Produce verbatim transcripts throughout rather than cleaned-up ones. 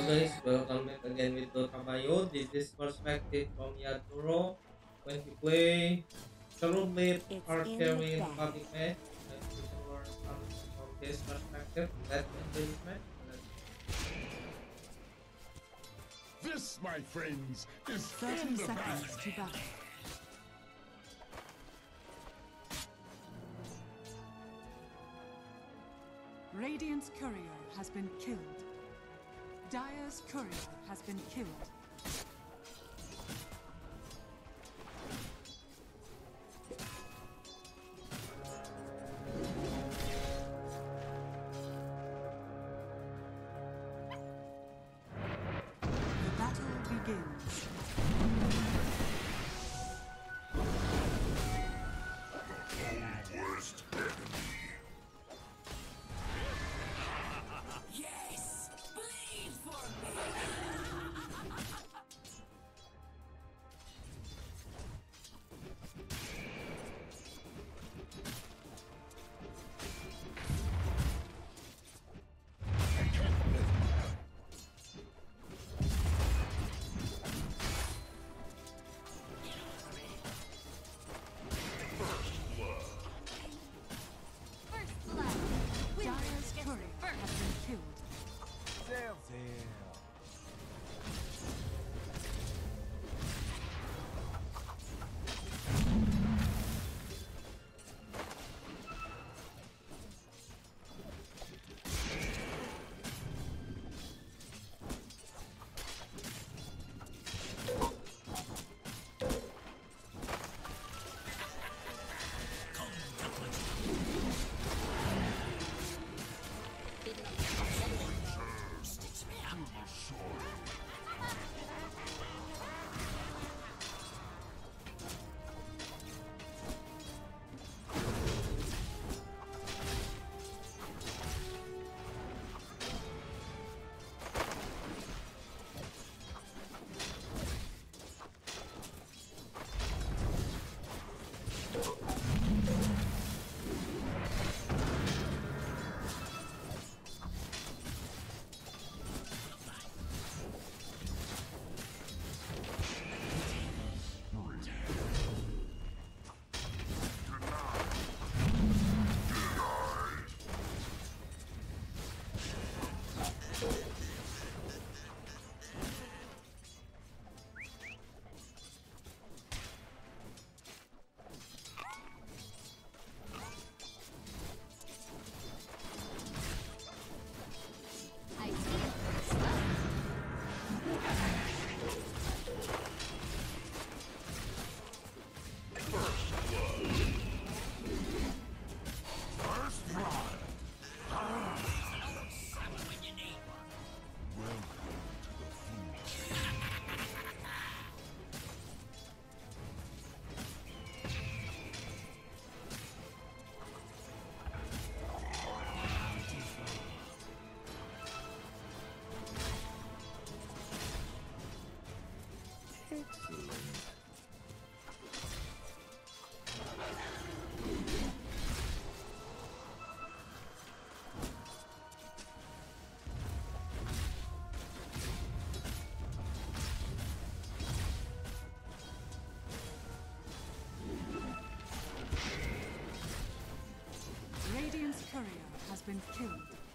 guys, welcome back again with Dota Bio. This is perspective from Yaturo. When he play solo mid It's card in the carry in a bag. public match, and we can learn something from his perspective. Let's enjoy this match. Let's go. This, my friends, is thirty in the seconds bag. to battle. Radiant's courier has been killed. Dire's courier has been killed. The battle begins. Worst enemy. Yes! Bleed for me! First blood! Dire's courier has been killed. I see. Slow. First blood. Welcome to the food. Radiant's courier has been killed.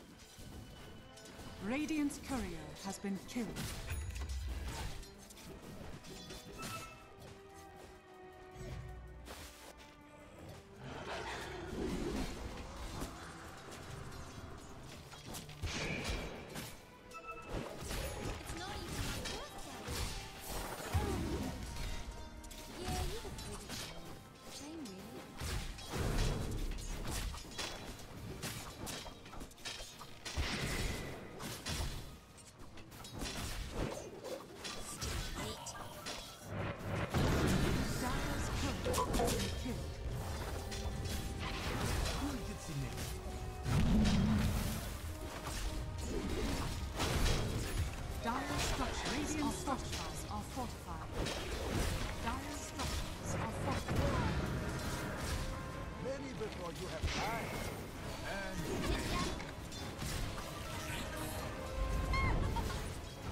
Radiant's courier has been killed. It's not even my birthday. Yeah, you look pretty. Shame, really. Wait. Dire's courier has been killed. Dire's structures Radiant structures are fortified. Dire's structures are fortified. Many before you have died. And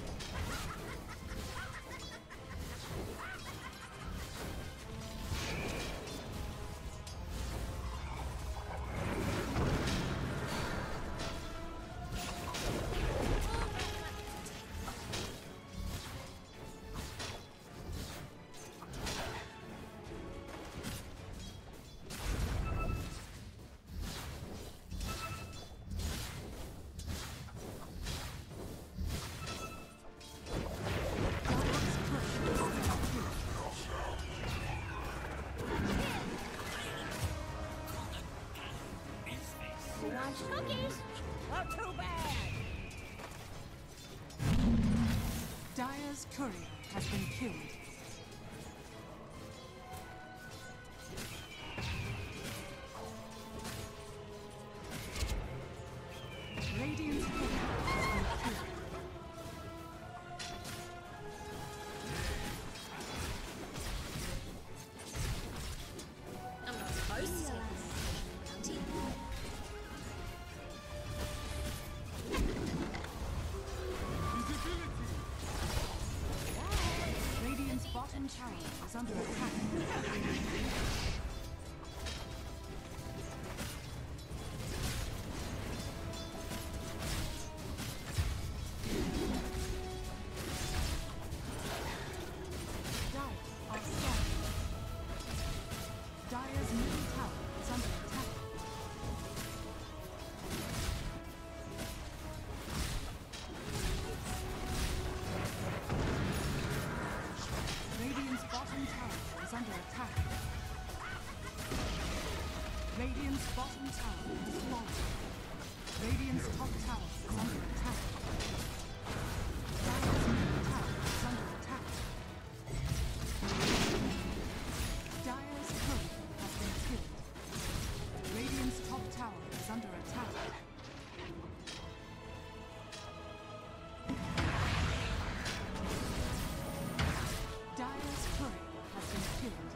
Dire's courier has been killed. Radiant's courier has been killed. I'm not supposed to take this bounty. Radiant's bottom tower is under attack. Dire are strong. Dire's middle tower is under attack. Radiant's bottom tower is under attack. Radiant's bottom tower is falling. Radiant's top tower is under attack. Dire's middle tower is under attack. Dire's courier has been killed. Radiant's top tower is under attack. Dire's courier has been killed.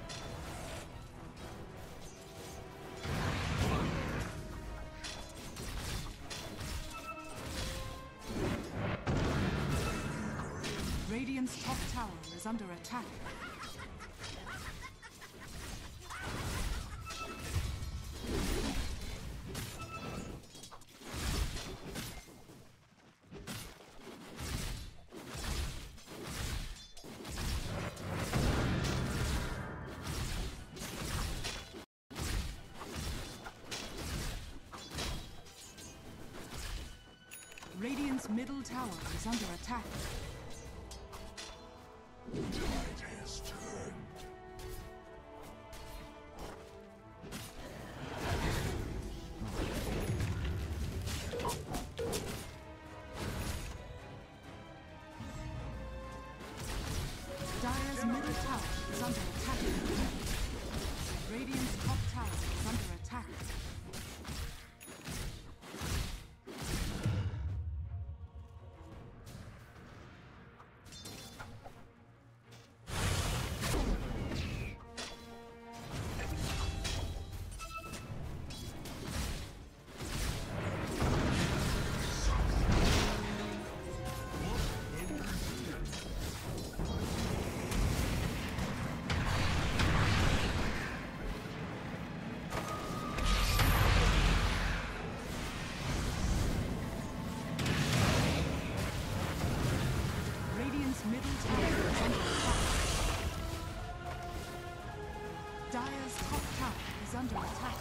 Radiant's top tower is under attack. Radiant's middle tower is under attack. Tide has turned. Dire's middle tower is under attack. Radiant's top tower is under attack. Radiant's middle tower is under attack. Dire's top tower is under attack.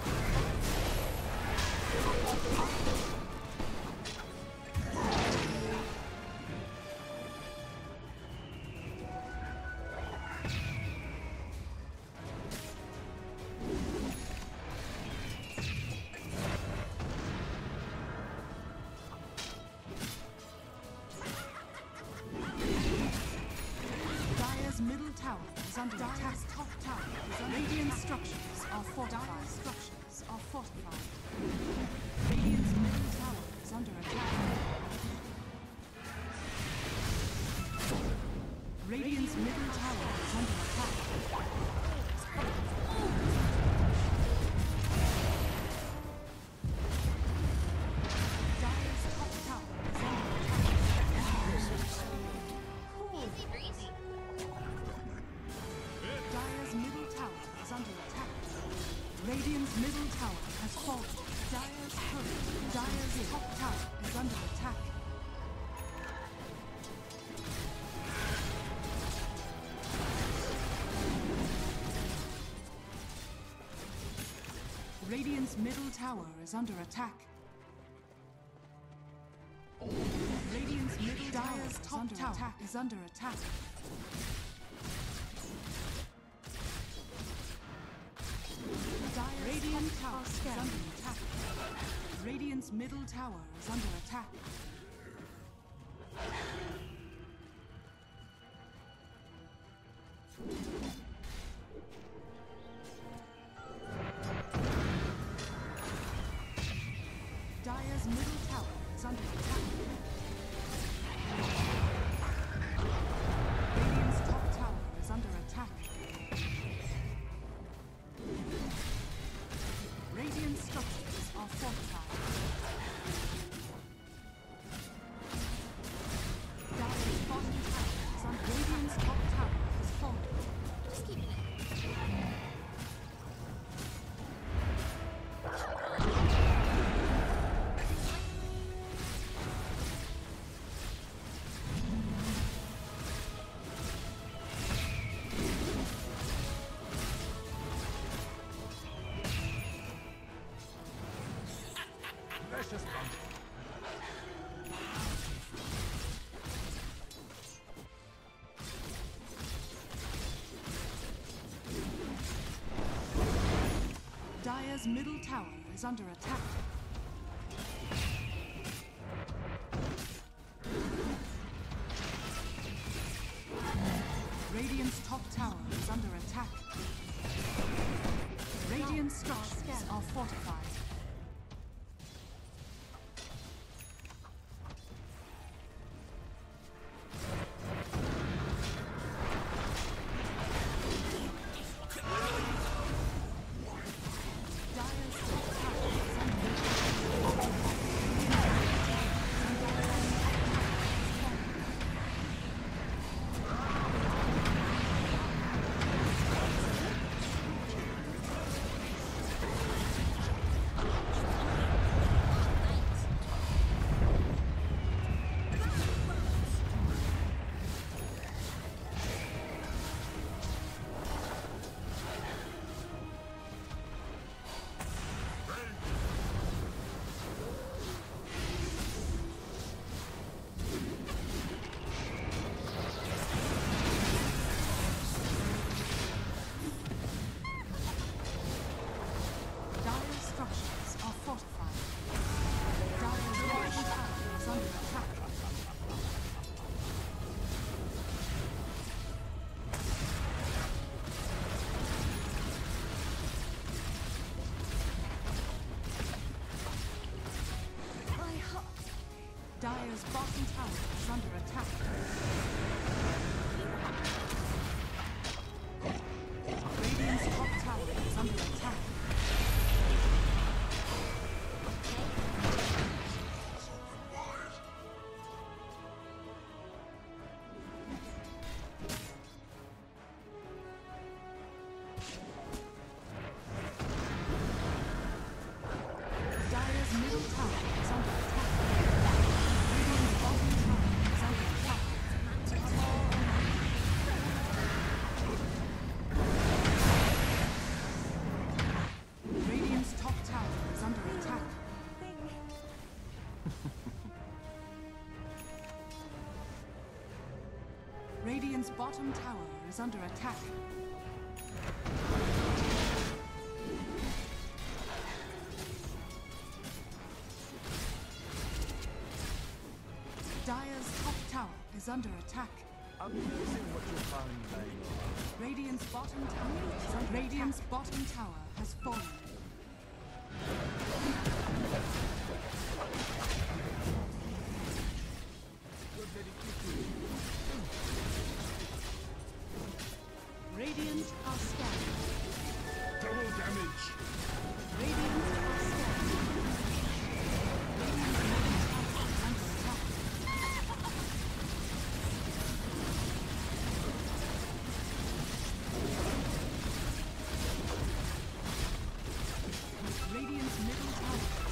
Dire's middle tower is under attack. Dire's top tower is under Radiant structures are fortified. Dire's structures are fortified. Radiant's middle tower is under attack. Radiant's middle tower is under attack. Dire's top tower is under attack. Easy breezy. Dire's middle tower is under attack. Radiant's middle tower has fallen. Dire's turret. Dire's top tower is under attack. Radiant's middle tower is under attack. Radiant's middle Dire's top tower is under attack. Dire's Radiant tower is under attack. Radiant's middle tower is under attack. Dire's middle tower is under attack. Radiant's top tower is under attack. Radiant structures are fortified. Dire's bottom tower is under Radiant's top tower has fallen. Just keeping it. Precious one. Dire's middle tower is under attack. Radiant's top tower is under attack. Radiant structures are fortified. Dire's top tower is under Dire's structures are fortified. Dire's bottom tower is under attack. My heart. Dire's bottom tower is under attack. Radiant's top tower is under attack. Dire's middle tower is under attack. Radiant's bottom tower is under attack. Radiant's top tower is under attack. Radiant's bottom tower is under attack. Dire's top tower is under attack. Amazing what you found lying. Radiant's bottom tower is under Radiant's bottom tower has fallen. You're very quickly. Radiant are scattered. Double damage. Radiant are scattered. Radiant's bottom tower is under attack. Radiant's middle tower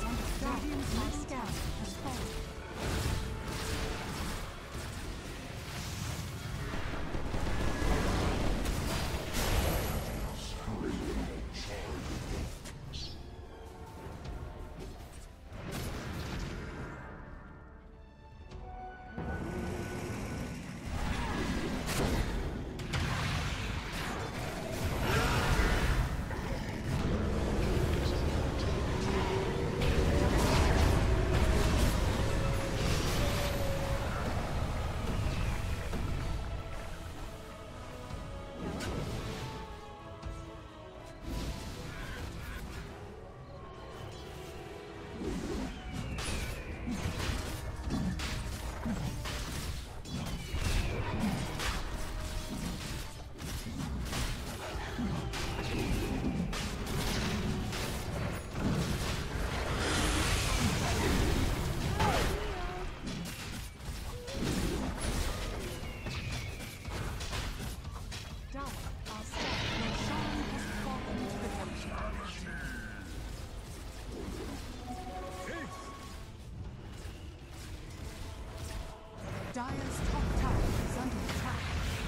Dire's top tower is under attack.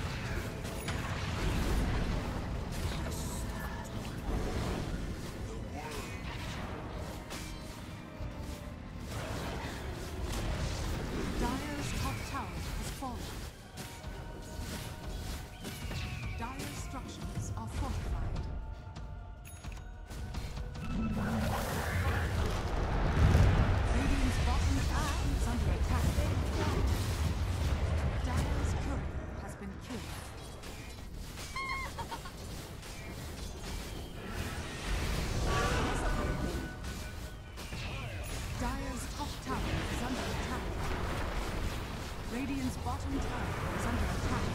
Dire's top tower has fallen. Dire's structures are fortified. Radiant's bottom tower is under attack. Dire's courier has been killed. Dire's top tower is under attack. Radiant's bottom tower is under attack.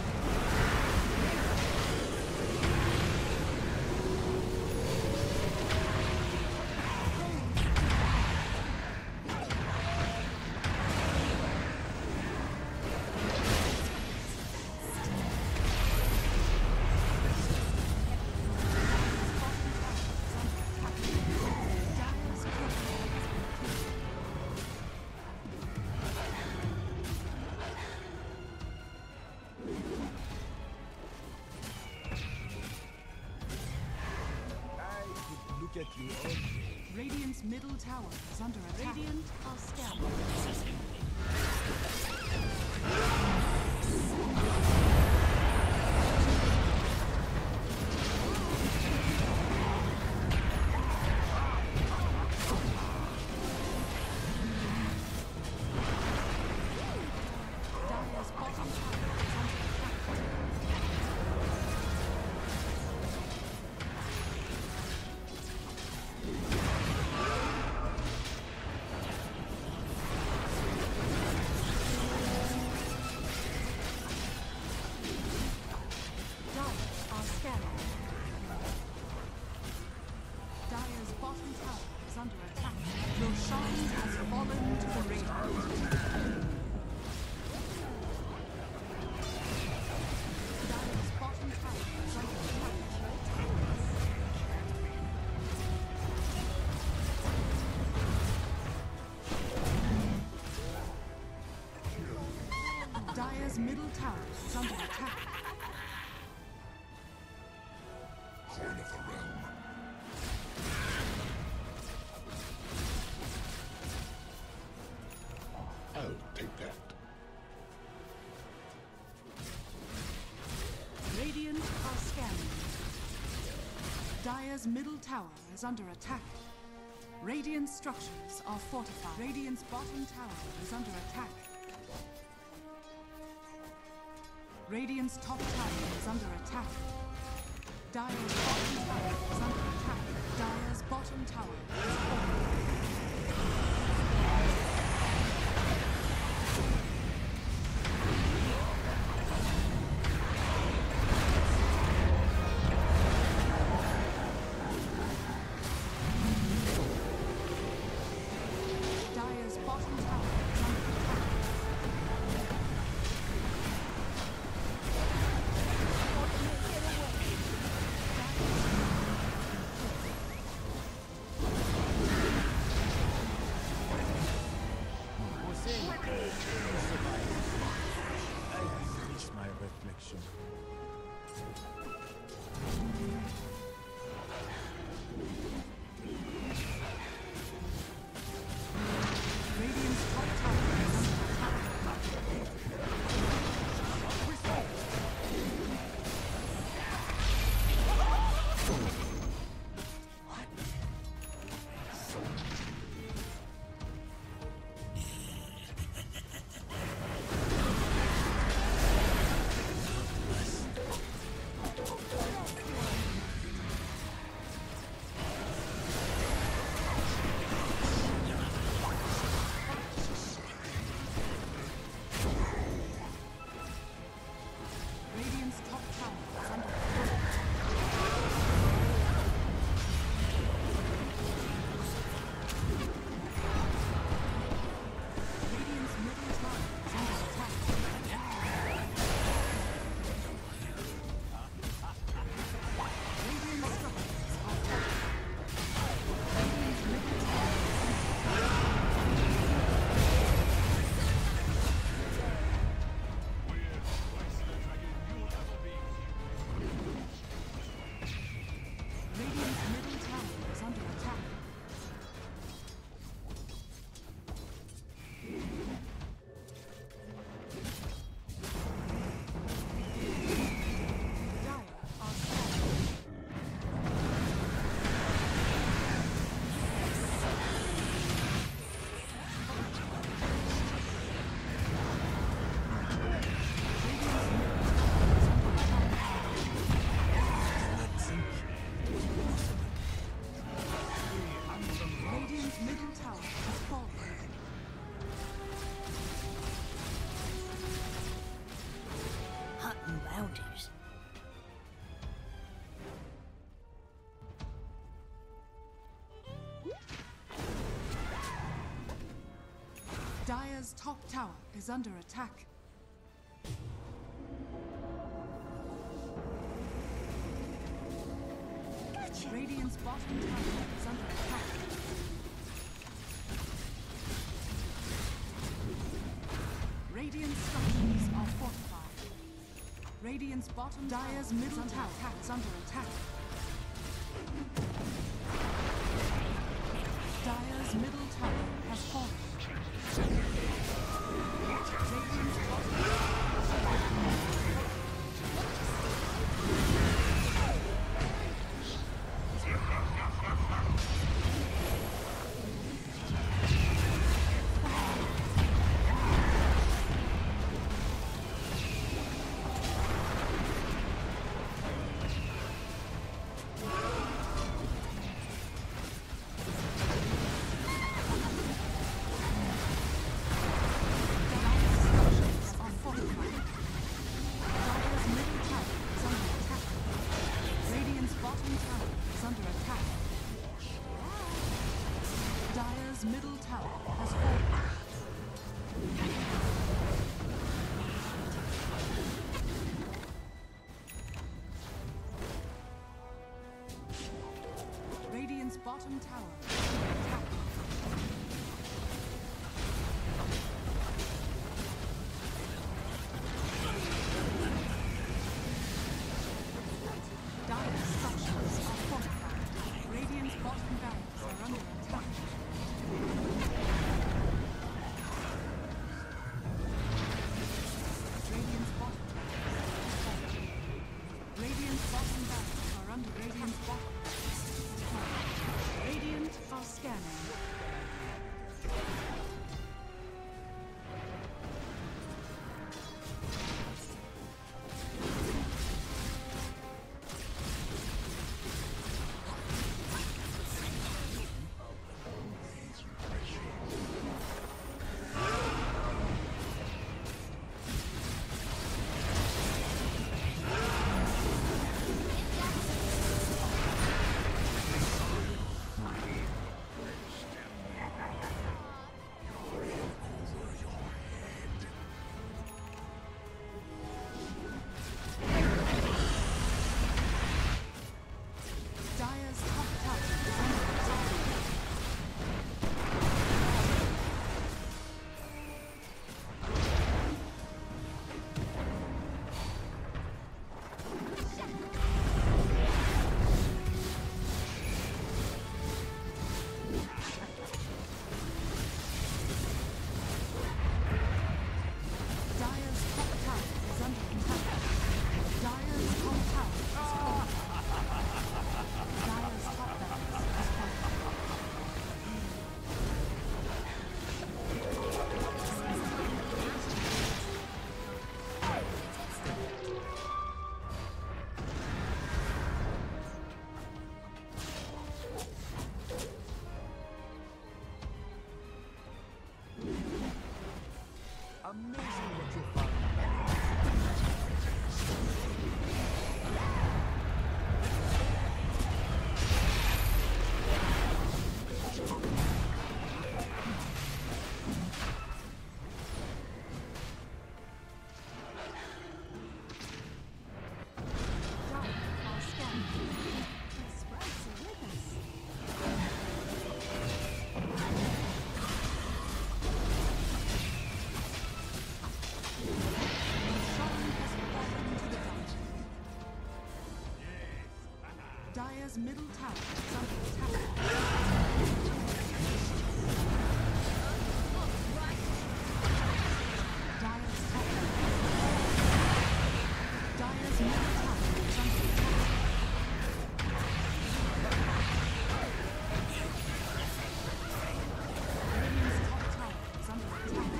Look at you all. Radiant's middle tower is under attack. Radiant are scared. Dire's bottom tower is under attack. Dire are scanning. Dire's bottom tower is under attack. Roshan has fallen to the Radiant. Dire's bottom tower is under attack. Dire's middle tower is under attack. Horn of the realm. I'll take that. Radiant are scanning. Dire's middle tower is under attack. Radiant structures are fortified. Radiant's bottom tower is under attack. Radiant's top tower is under attack. Dire's bottom tower is under attack. Dire's bottom tower is falling. Dire's bottom tower is under attack. Dire's Dire's top tower is under attack. Gotcha. Radiant's bottom tower is under attack. Radiant structures are fortified. Radiant's bottom Dire's middle tower is under attack. Dire's middle tower has fallen. Radiant's bottom middle tower has fallen. Radiant's bottom tower is under attack. Dire's structures are fortified. Radiant's bottom barracks are under attack. Radiant's bottom Radiant's bottom barracks are under Radiant's bottom. Radiant are scanning. Dire's top tower is under attack. Dire's top tower is under attack. Dire's top tower is falling. Dire's top barracks is falling. Amazing what you found. Dire are scanning. The sprites are with us. Shaman has fallen to the dungeon. Dire's middle tower is under attack. Dire's top tower. Dire's middle tower is under attack. Radiant's top tower is under attack.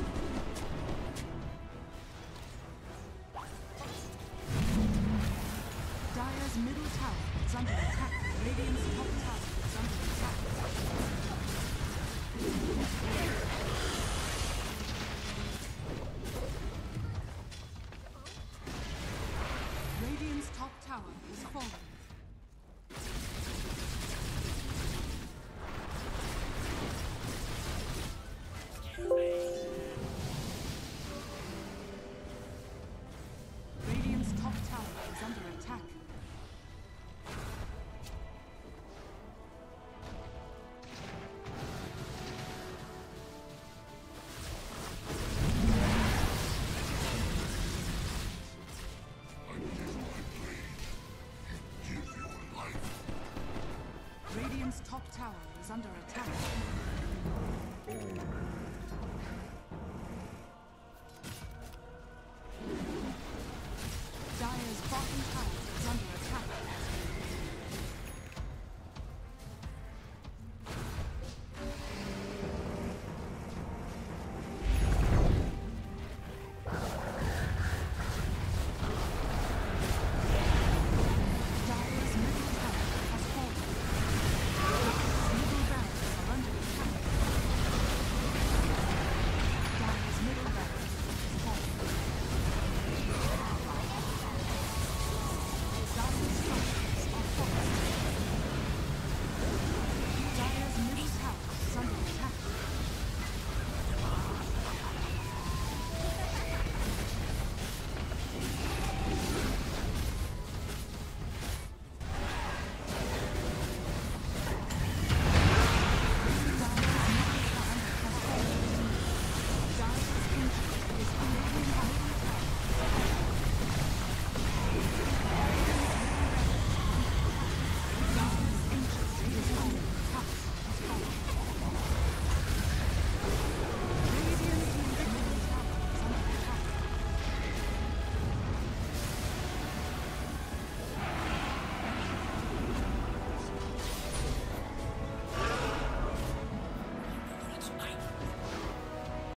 Dire's middle tower is under attack. Radiant's top tower is under attack. Radiant's top tower is falling. Radiant's top tower is under attack. Dire's bottom tower is under attack.